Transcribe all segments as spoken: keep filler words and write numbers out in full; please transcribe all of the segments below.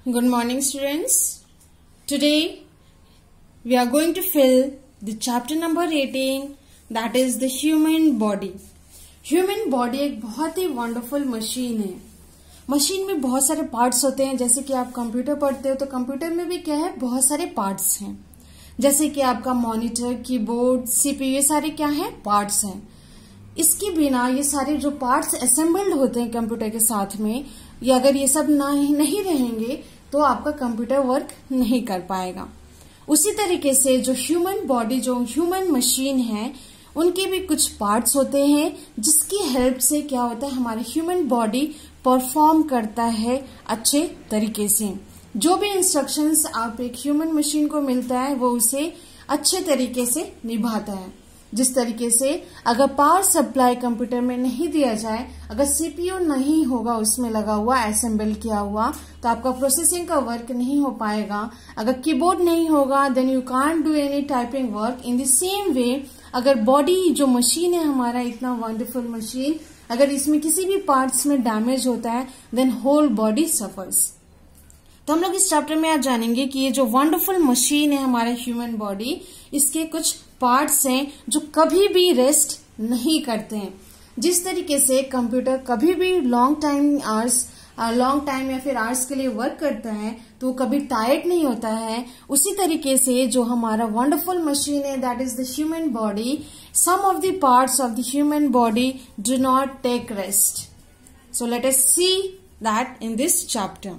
Good morning, students. Today we are going to fill the chapter number eighteen, that is the human body. Human body एक बहुत ही wonderful machine है. Machine में बहुत सारे parts होते हैं. जैसे कि आप कंप्यूटर पढ़ते हो तो कंप्यूटर में भी क्या है, बहुत सारे पार्ट्स हैं. जैसे कि आपका मॉनिटर, कीबोर्ड, सीपीयू, ये सारे क्या है, पार्ट्स हैं. इसके बिना ये सारे जो पार्ट्स असेंबल्ड होते हैं कंप्यूटर के साथ में, ये अगर ये सब ना नहीं रहेंगे तो आपका कंप्यूटर वर्क नहीं कर पाएगा. उसी तरीके से जो ह्यूमन बॉडी, जो ह्यूमन मशीन है, उनके भी कुछ पार्ट्स होते हैं जिसकी हेल्प से क्या होता है, हमारे ह्यूमन बॉडी परफॉर्म करता है अच्छे तरीके से. जो भी इंस्ट्रक्शंस आप एक ह्यूमन मशीन को मिलता है वो उसे अच्छे तरीके से निभाता है. जिस तरीके से अगर पावर सप्लाई कंप्यूटर में नहीं दिया जाए, अगर सीपीयू नहीं होगा उसमें लगा हुआ, असेंबल किया हुआ, तो आपका प्रोसेसिंग का वर्क नहीं हो पाएगा. अगर कीबोर्ड नहीं होगा then you can't do any typing work. In the same way अगर बॉडी जो मशीन है हमारा, इतना वंडरफुल मशीन, अगर इसमें किसी भी पार्ट्स में डैमेज होता है देन होल बॉडी सफर्स. तो हम लोग इस चैप्टर में आज जानेंगे कि ये जो वंडरफुल मशीन है हमारा ह्यूमन बॉडी, इसके कुछ पार्ट्स हैं जो कभी भी रेस्ट नहीं करते हैं. जिस तरीके से कंप्यूटर कभी भी long time hours long time या फिर आवर्स के लिए वर्क करता है तो वो कभी टायर्ड नहीं होता है, उसी तरीके से जो हमारा वंडरफुल मशीन है, that is the human body, some of the parts of the human body do not take rest. So let us see that in this chapter.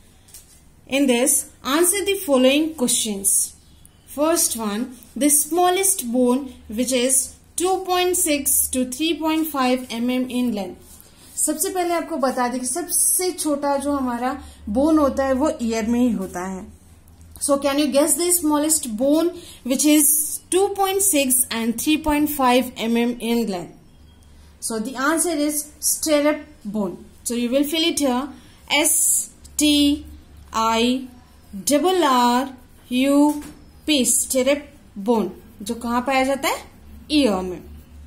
In this, answer the following questions. First one, the smallest bone which is two point six to three point five millimeters in length. सबसे पहले आपको बता दें कि सबसे छोटा जो हमारा बोन होता है वो ईयर में ही होता है. So can you guess the smallest bone which is two point six and three point five millimeters in length? So the answer is stirrup bone. So you will fill it here. S T I double R U P, stirrup bone, जो कहाँ पाया जाता है, ear में.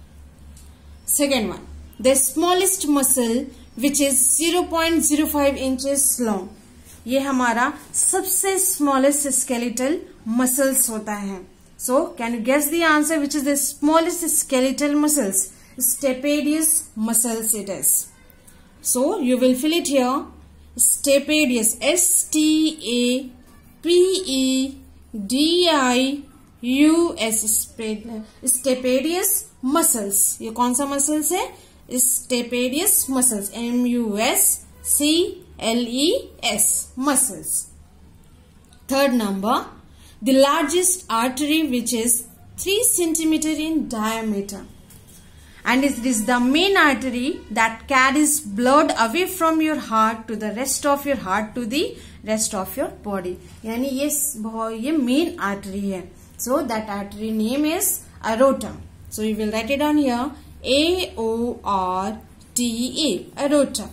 Second one, the smallest muscle which is zero point zero five inches long. ये हमारा सबसे smallest skeletal muscles होता है. So can you guess the answer which is the smallest skeletal muscles? Stapedius muscles it is. So you will fill it here. Stapedius, S T A P E D I U S, Stapedius muscles. ये कौन सा muscles है? Stapedius muscles, M U S C L E S, muscles. Third number, the largest artery which is three centimeter in diameter. And it is the main artery that carries blood away from your heart to the rest of your heart to the rest of your body. यानी ये ये main artery है. So that artery name is aorta. So you will write it down here. A O R T A, aorta.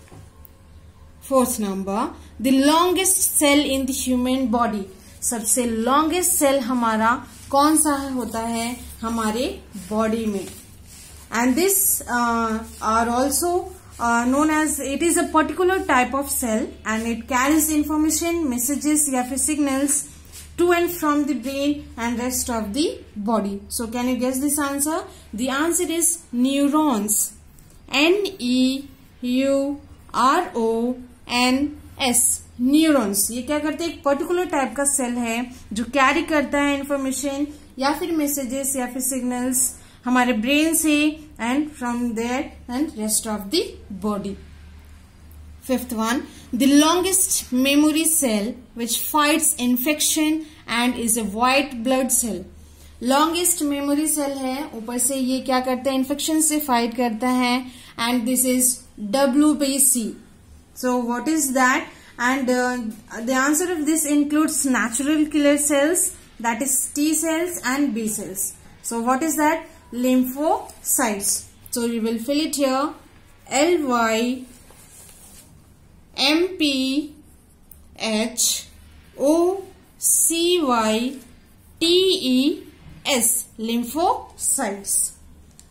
Fourth number, the longest cell in the human body. सबसे longest cell हमारा कौन सा होता है हमारे body में? And this uh, are also uh, known as, it is a particular type of cell and it carries information, messages या फिर signals to and from the brain and rest of the body. So can you guess this answer? The answer is neurons. N E U R O N S, neurons. ये क्या करते हैं, एक particular type का cell है जो carry करता है इंफॉर्मेशन या फिर मैसेजेस या फिर सिग्नल्स हमारे ब्रेन से and from there and rest of the body. Fifth one, the longest memory cell which fights infection and is a white blood cell. Longest memory cell है, ऊपर से ये क्या करता है, इन्फेक्शन से फाइट करता है, and this is W B C. So what is that? And the answer of this includes natural killer cells, that is T cells and B cells. So what is that? Lymphocytes. So you will fill it here. L Y M P H O C Y T E S, lymphocytes.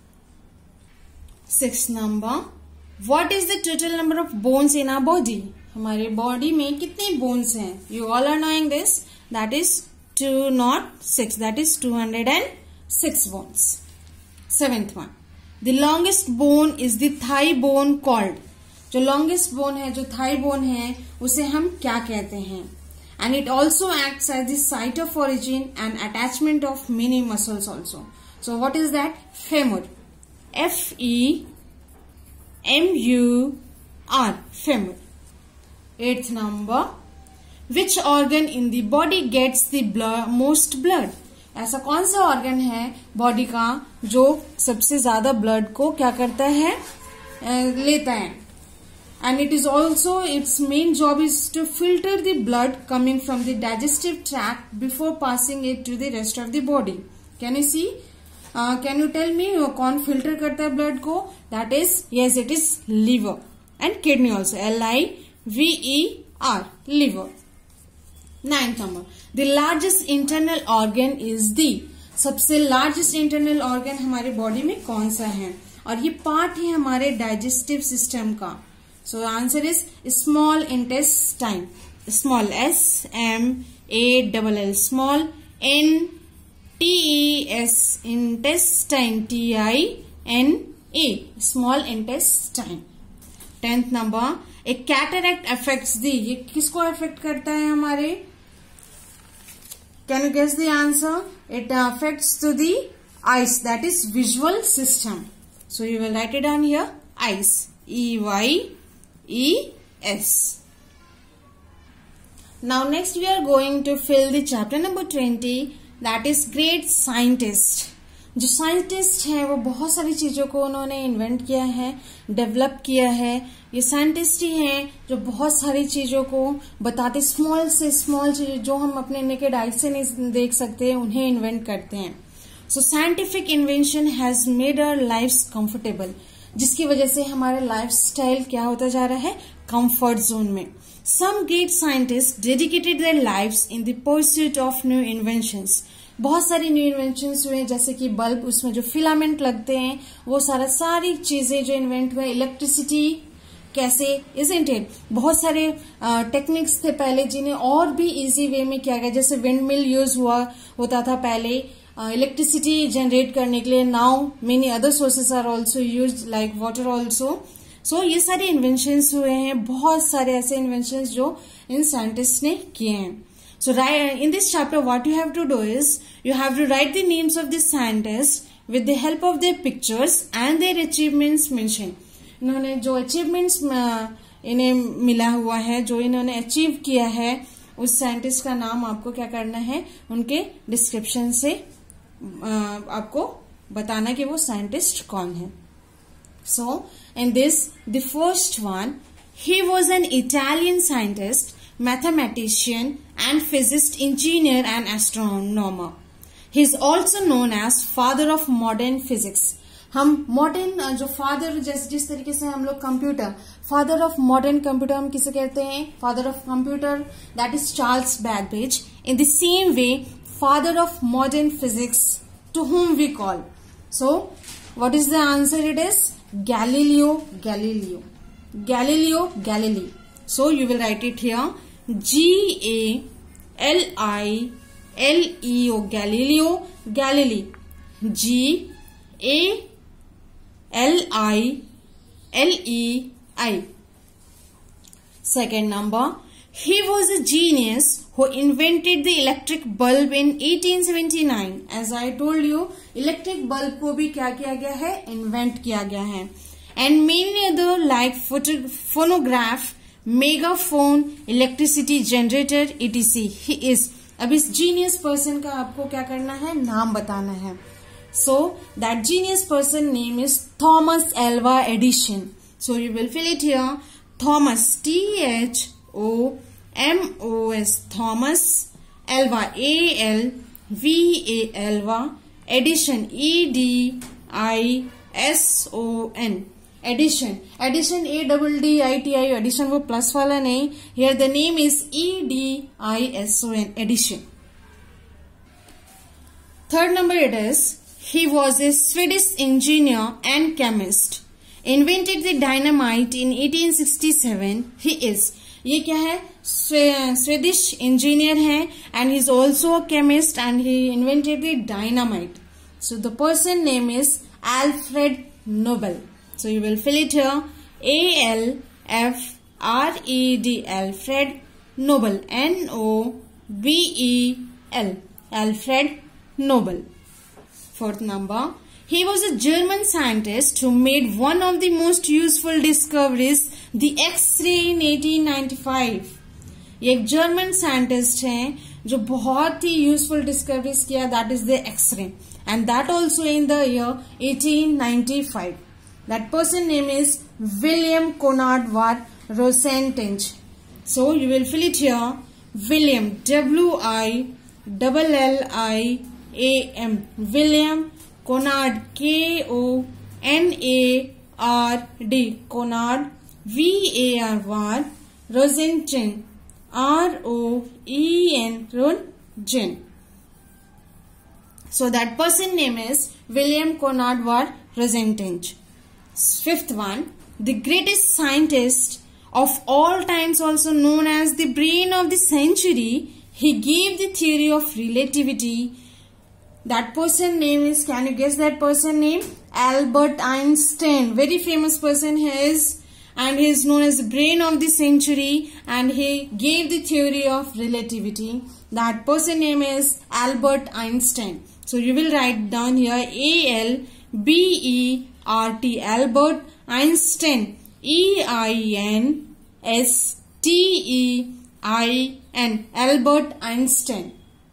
Sixth number, what is the total number of bones in our body? हमारे body में कितने bones हैं? You all are knowing this, that is two nought six, that is two hundred and six bones. Seventh one, the longest bone is the thigh bone called. जो longest bone है, जो thigh bone है, उसे हम क्या कहते हैं? And it also acts as the site of origin and attachment of many muscles also. So what is that? Femur. F E M U R. Femur. Eighth number. Which organ in the body gets the blood, most blood? ऐसा कौन सा organ है body का जो सबसे ज्यादा blood को क्या करता है, लेता है? And it is also, its main job is to filter the blood coming from the digestive tract before passing it to the rest of the body. Can you see? Uh, can you tell me कौन filter करता है blood को? That is, yes, it is liver and kidney also. L I V E R, liver. Ninth number, the largest internal organ is the. सबसे largest internal organ हमारे body में कौन सा है? और ये पार्ट है हमारे डाइजेस्टिव सिस्टम का. So the answer is small intestine. Small S M A L L, small N T E S, intestine T I N A, small intestine. Tenth number, a cataract affects the. ये किसको affect करता है हमारे? Can you guess the answer? It affects to the eyes, that is visual system. So you will write it down here. Eyes. E Y E S. Now next we are going to fill the chapter number twenty, that is great scientist. जो scientist हैं वो बहुत सारी चीजों को उन्होंने invent किया है, डेवलप किया है. ये साइंटिस्ट ही हैं जो बहुत सारी चीजों को बताते, स्मॉल से स्मॉल चीज जो हम अपने नेकेड आई से नहीं देख सकते, उन्हें इन्वेंट करते हैं. So scientific invention has made our lifes comfortable, जिसकी वजह से हमारा लाइफस्टाइल क्या होता जा रहा है? कंफर्ट जोन में. Some great scientist dedicated their lives in the pursuit of new inventions. बहुत सारी न्यू इन्वेंशंस हुए, जैसे कि बल्ब, उसमें जो फिलामेंट लगते हैं, वो सारा सारी चीजें जो इन्वेंट हुए. इलेक्ट्रिसिटी कैसे, इजंट इट? बहुत सारे टेक्निक्स थे पहले जिन्हें और भी इजी वे में किया गया, जैसे विंड मिल यूज हुआ होता था पहले इलेक्ट्रिसिटी जनरेट करने के लिए. Now many other sources are also use like water also. So ये सारे इन्वेंशंस हुए हैं, बहुत सारे ऐसे इन्वेंशंस जो इन साइंटिस्ट ने किए हैं. So in this chapter what you have to do is you have to write the names of the scientist with the help of their pictures and their achievements mention. इन्होंने जो achievements इन्हें मिला हुआ है, जो इन्होंने अचीव किया है, उस साइंटिस्ट का नाम आपको क्या करना है, उनके डिस्क्रिप्शन से आपको बताना कि वो साइंटिस्ट कौन है. So in this the first one, he was an Italian scientist, mathematician and physicist, engineer and astronomer. He is also known as father of modern physics. हम मॉडर्न जो फादर, जैसे जिस तरीके से हम लोग computer, father of modern computer हम किसे कहते हैं? Father of computer, that is Charles Babbage. In the same way, father of modern physics, to whom we call. So what is the answer? It is Galileo Galilei. Galileo Galilei. So you will write it here, G A L I L E O, Galileo Galilei. G A L I L E I. Second number, he was a genius who invented the electric bulb in eighteen seventy-nine. As I told you, electric bulb को भी क्या किया गया है? Invent किया गया है. And many other like phonograph, megaphone, electricity generator, et cetera. He is. अब इस genius person का आपको क्या करना है? नाम बताना है. So that genius person name is Thomas Alva Edison. So you will fill it here. Thomas, T H O M O S, Thomas. Alva, A L V A, Alva. Edison, E D I S O N, Edison. Edison, A D D I T I, Edison वो plus वाला नहीं. Here the name is E D I S O N, Edison. Third number it is, he was a Swedish engineer and chemist. Invented the dynamite in eighteen sixty-seven. He is. ये क्या है, Swedish engineer है and he is also a chemist and he invented the dynamite. So the person name is Alfred Nobel. So you will fill it here. A L F R E D, Alfred Nobel. N O B E L, Alfred Nobel. Fourth number. He was a German scientist who made one of the most useful discoveries, the X-ray, in eighteen ninety-five. ये एक German scientist हैं जो बहुत ही useful discoveries किया, that is the X-ray, and that also in the year eighteen ninety-five. That person name is William Conrad von Roentgen. So you will fill it here. William, W I L L I A M, William Conrad, K O N A R D, Conrad, V A R von Roentgen, R O E N, Roentgen. So that person name is William Conrad von Roentgen. Fifth one, the greatest scientist of all times, also known as the brain of the century, he gave the theory of relativity. That person name is, can you guess that person name? Albert Einstein. Very famous person he is, and he is known as the brain of the century, and he gave the theory of relativity. That person name is Albert Einstein. So you will write down here A L B E R T, Albert Einstein, E I N S T E I N, Albert Einstein.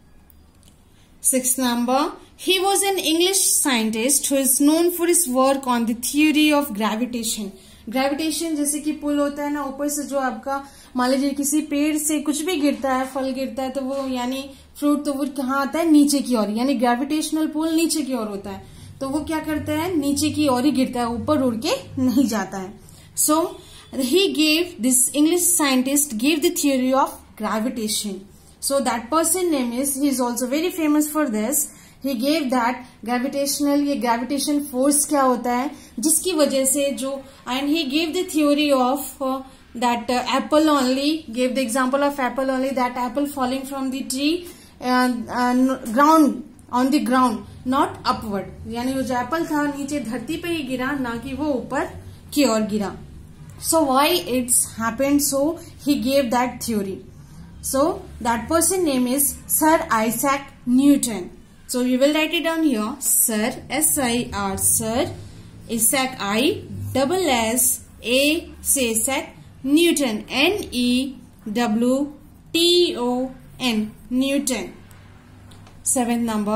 Sixth number, he was an English scientist who is known for his work on the theory of gravitation. Gravitation जैसे कि पुल होता है ना, ऊपर से जो आपका मान लीजिए किसी पेड़ से कुछ भी गिरता है, फल गिरता है, तो वो यानी फ्रूट, तो वो कहाँ आता है, नीचे की ओर, यानी ग्रेविटेशनल पुल नीचे की ओर होता है, तो वो क्या करता है, नीचे की ओर ही गिरता है, ऊपर उड़ के नहीं जाता है. So he gave, this English scientist gave the theory of gravitation. So that person name is, he is also very famous for this. He gave that gravitational, ये gravitation force क्या होता है, जिसकी वजह से जो, and he gave the theory of uh, that uh, apple only, gave the example of apple only, that apple falling from the tree and uh, ground, on the ground, not upward. यानी वो जो apple था नीचे धरती पे ही गिरा, ना कि वो ऊपर की ओर गिरा. So why it's happened? So he gave that theory. So that person name is Sir Isaac Newton. So you will write it down here. Sir, S I R, Sir Isaac, I double S A C, Isaac Newton, N E W T O N, Newton. Seventh number.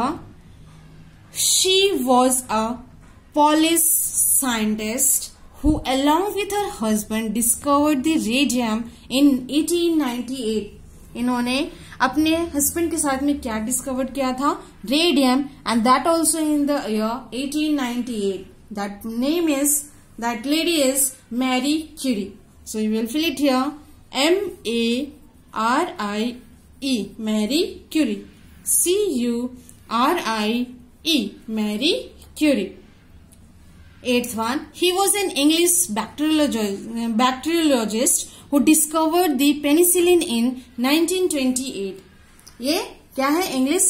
She was a Polish scientist who, along with her husband, discovered the radium in eighteen ninety-eight. इन्होंने अपने husband के साथ में क्या discover किया था, radium, and that also in the year eighteen ninety-eight. That name is, that lady is Marie Curie. So you will fill it here, M A R I E, Marie Curie, C U R I E, Marie Curie. Eighth one, he was an English bacteriologist, bacteriologist who discovered the penicillin in nineteen twenty-eight. ये क्या है, English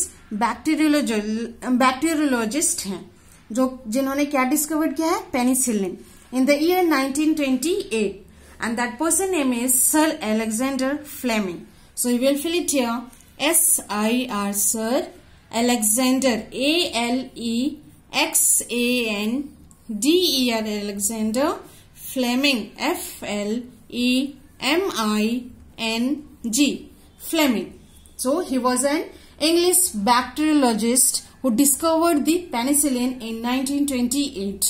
bacteriologist हैं जो, जिन्होंने क्या discover किया है, penicillin, in the year nineteen twenty-eight, and that person name is Sir Alexander Fleming. So you will fill it here, S I R, Sir Alexander, A L E X A N D E R, Alexander Fleming, F L E M I N G, Fleming. So he was an English bacteriologist who discovered the penicillin in nineteen twenty-eight.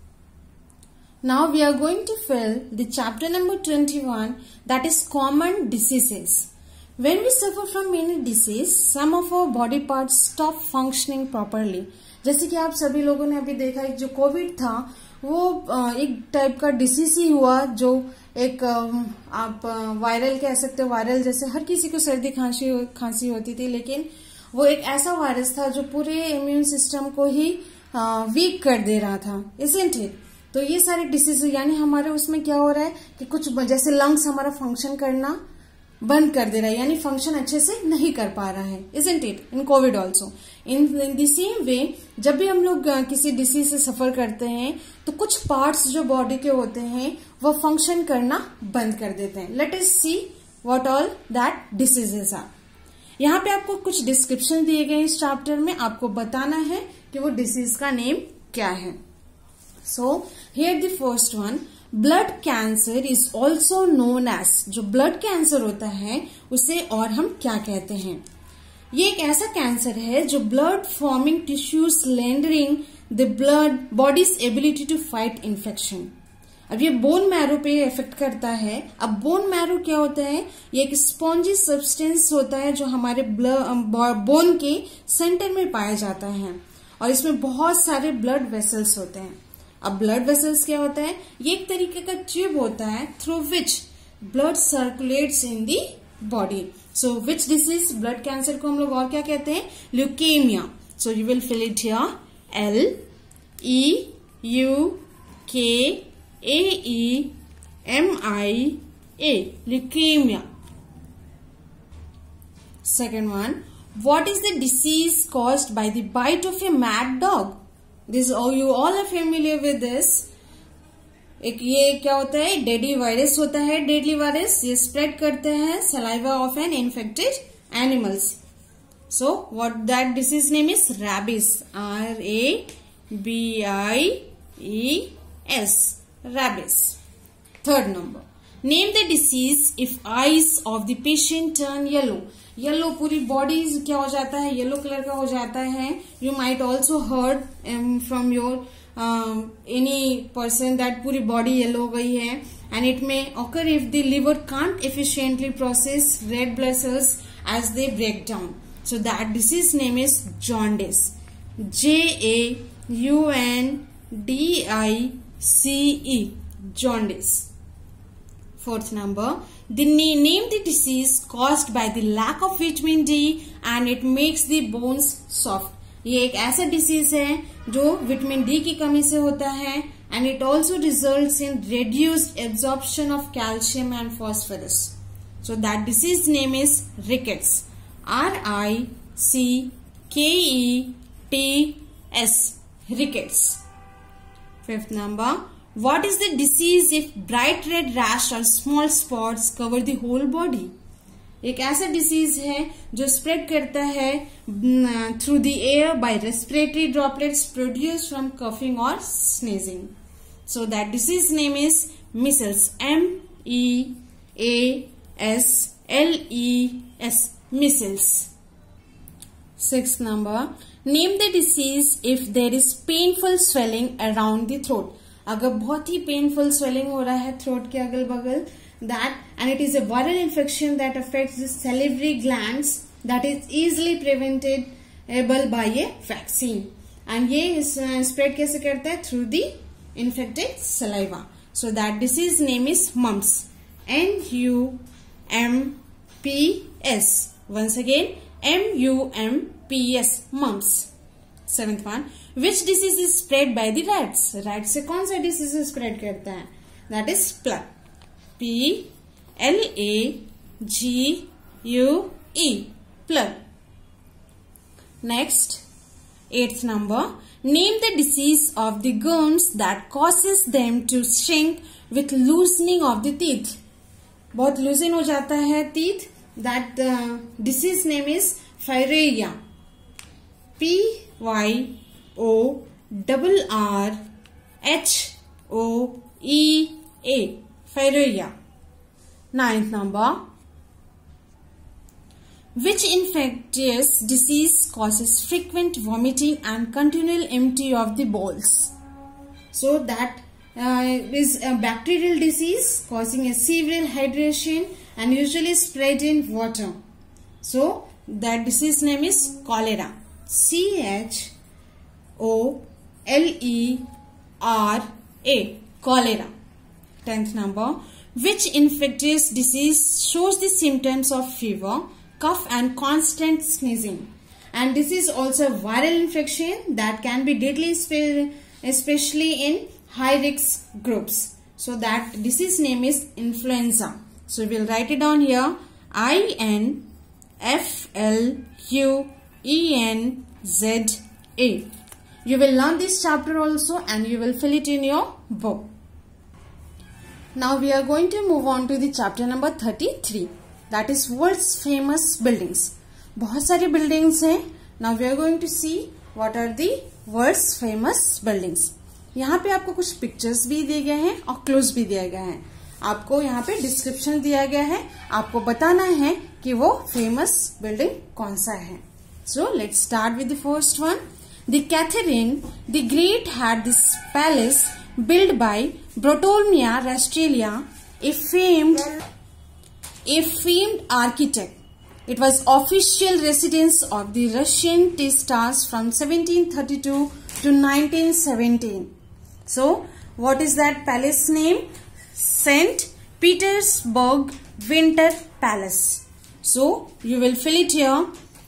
Now we are going to fill the chapter number twenty-one, that is common diseases. When we suffer from any disease, some of our body parts stop functioning properly. जैसे कि आप सभी लोगों ने अभी देखा, जो Covid था वो एक टाइप का डिसीज ही हुआ, जो एक आप वायरल कह सकते हो, वायरल जैसे हर किसी को सर्दी खांसी खांसी होती थी, लेकिन वो एक ऐसा वायरस था जो पूरे इम्यून सिस्टम को ही वीक कर दे रहा था, isn't it? तो ये सारे डिसीज यानी हमारे उसमें क्या हो रहा है कि कुछ जैसे लंग्स हमारा फंक्शन करना बंद कर दे रहा है, यानी फंक्शन अच्छे से नहीं कर पा रहा है, isn't it, in Covid also. In the same way जब भी हम लोग किसी डिसीज से सफर करते हैं तो कुछ पार्ट्स जो बॉडी के होते हैं वो फंक्शन करना बंद कर देते हैं। Let us see what all that diseases are. यहाँ पे आपको कुछ डिस्क्रिप्शन दिए गए इस चैप्टर में, आपको बताना है कि वो डिसीज का नेम क्या है। So here the first one, blood cancer is also known as, जो ब्लड कैंसर होता है उसे और हम क्या कहते हैं? ये एक ऐसा कैंसर है जो blood forming tissues slendering the blood body's ability to fight infection. अब ये बोन मैरो पे इफेक्ट करता है। अब बोन मैरो क्या होता है? ये एक स्पॉन्जी सब्सटेंस होता है जो हमारे बोन के सेंटर में पाया जाता है और इसमें बहुत सारे ब्लड वेसल्स होते हैं। अब ब्लड वेसल्स क्या होता है? ये एक तरीके का ट्यूब होता है through which blood circulates in the body. So which disease, blood cancer को हम लोग और क्या कहते हैं? Leukaemia. So you will fill it here, L E U K A E M I A, leukaemia. Second one, what is the disease caused by the bite of a mad dog? This, oh, you all are familiar with this. एक ये क्या होता है? Deadly virus होता है, deadly virus. ये spread करते हैं saliva of an infected animals. So what that disease name is? Rabies, R A B I E S, rabies. Third number, name the disease if eyes of the patient turn yellow. Yellow, पूरी body क्या हो जाता है? Yellow colour का हो जाता है। You might also heard from your any person that पूरी बॉडी येलो हो गई है, and it may occur if the liver can't efficiently process red blood cells as they break down. So that disease name is jaundice, J A U N D I C E, jaundice. Fourth number, the name the disease caused by the lack of vitamin D and it makes the bones soft. ये एक ऐसा disease है जो vitamin D की कमी से होता है, and it also results in reduced absorption of calcium and phosphorus. So that disease name is rickets, R I C K E T S, rickets. Fifth number, what is the disease if bright red rash or small spots cover the whole body? एक ऐसा disease है जो spread करता है through the air by respiratory droplets produced from coughing और sneezing. So that disease name is measles, M E A S L E S, measles. Sixth number, name the disease if there is painful swelling around the throat. अगर बहुत ही painful swelling हो रहा है throat के अगल बगल, that and it is a viral infection that affects the salivary glands that is easily preventable by a vaccine, and ये spread कैसे करता है? through the infected saliva. So that disease name is mumps, N U M P S, once again M U M P S, mumps. Seventh one, which disease is spread by the rats? Rats से कौन सा disease spread करता है? That is plague, P L A G U E, plague. Next, eighth number, name the disease of the gums that causes them to shrink with loosening of the teeth. बहुत loosen हो जाता है teeth. That uh, disease name is pyorrhea, P Y O R R H O E A, pyorrhea. Ninth number, which infectious disease causes frequent vomiting and continual empty of the bowels? So that uh, is a bacterial disease causing a severe hydration and usually spread in water. So that disease name is cholera, C H O L E R A, cholera. Tenth number, which infectious disease shows the symptoms of fever, cough and constant sneezing? And this is also a viral infection that can be deadly, especially in high risk groups. So that disease name is influenza. So we will write it down here. I N F L U E N Z A. You will learn this chapter also and you will fill it in your book. Now we are going to move on to the chapter number thirty-three. That is world's famous buildings. बहुत सारी buildings हैं. Now we are going to see what are the world's famous buildings. यहाँ पे आपको कुछ pictures भी दिए गए हैं और क्लूज भी दिया गया है. आपको यहाँ पे डिस्क्रिप्शन दिया गया है. आपको बताना है कि वो फेमस बिल्डिंग कौन सा है. So let's start with the first one. The Catherine the great had this palace built by Bartolomeo Rastrelli, a famed a famed architect. It was official residence of the Russian Tsars from seventeen thirty-two to nineteen seventeen. So, what is that palace name? Saint Petersburg Winter Palace. So, you will fill it here.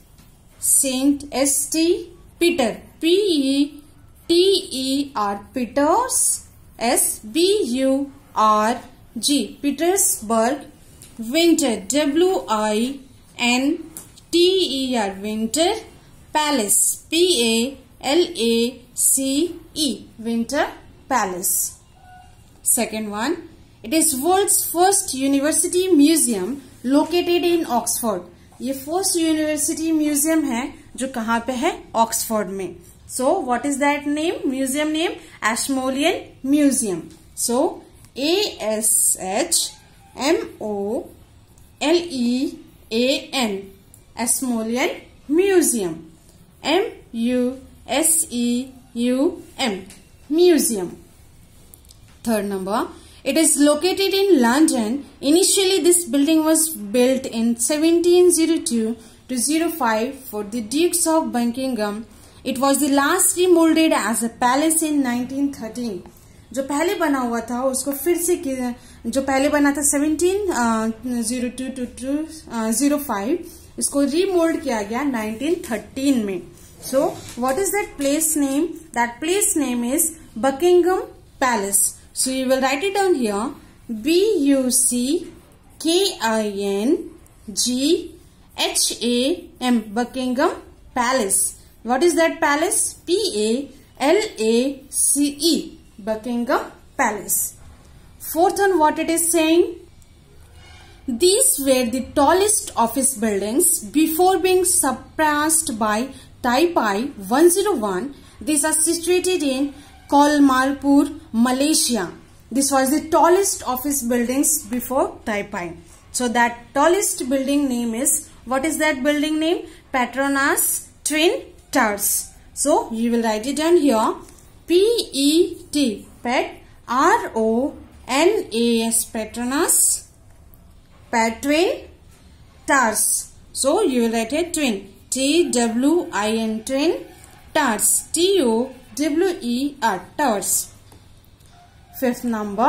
Saint S T Peter P E T E R Peters S B U R G Petersburg Winter W I N T E R Winter Palace P A L A C E Winter Palace. Second one, it is world's first university museum located in Oxford. ये first university museum है जो कहाँ पे है? Oxford में. So what is that name? Museum name? Ashmolean Museum. So A S H M O L E A N Ashmolean Museum. M U S E U M Museum. Third number. It is located in London. Initially this building was built in seventeen oh two to oh five for the Dukes of Buckingham. It was the last remolded as a palace in nineteen thirteen. जो पहले बना हुआ था उसको फिर से जो पहले बना था seventeen oh two to oh five इसको रीमोल्ड किया गया nineteen thirteen में. So what is that place name? That place name is Buckingham Palace. So you will write it down here. B U C K I N G H A M Buckingham Palace. What is that palace? P A L A C E Buckingham Palace. Fourth one, what it is saying? These were the tallest office buildings before being surpassed by Taipei one oh one. These are situated in Kuala Lumpur, Malaysia. This was the tallest office buildings before Taipei. So that tallest building name is, what is that building name? Petronas Twin Towers. So you will write it down here. P E T Pet R O N A S Petronas Pet Twin Towers. So you will write it twin. T W I N Twin Towers. T O W E R Towers. Fifth number.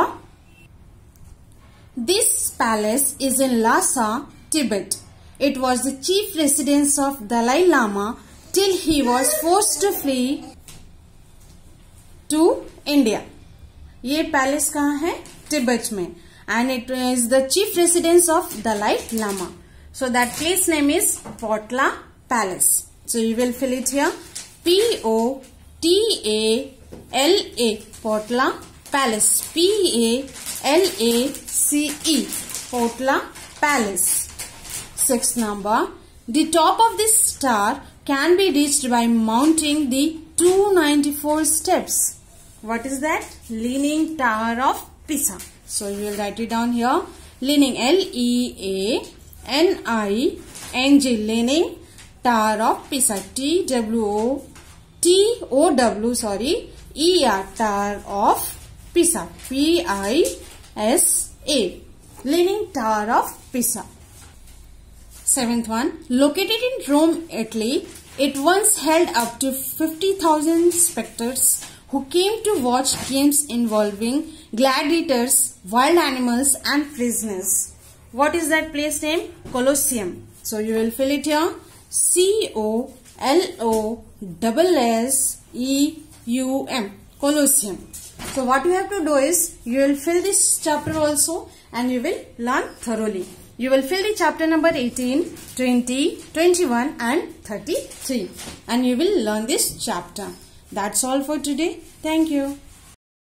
This palace is in Lhasa, Tibet. It was the chief residence of Dalai Lama till he was forced to flee to India. ये palace कहाँ है? तिब्बत में. And it is the chief residence of Dalai Lama. So that place name is Potla Palace. So you will fill it here. P O T A L A Potla Palace. P A L A C E Potla Palace. Sixth number. The top of this tower can be reached by mounting the two hundred ninety-four steps. What is that? Leaning Tower of Pisa. So you will write it down here. Leaning L E A N I N G Leaning Tower of Pisa. T W O T O W sorry E R Tower of Pisa. P I S A Leaning Tower of Pisa. Seventh one. Located in Rome, Italy, it once held up to fifty thousand spectators who came to watch games involving gladiators, wild animals and prisoners. What is that place name? Colosseum. So you will fill it here. C O L O S S E U M. Colosseum. So what you have to do is, you will fill this chapter also and you will learn thoroughly. You will fill the chapter number eighteen, twenty, twenty-one and thirty-three and you will learn this chapter. That's all for today. Thank you.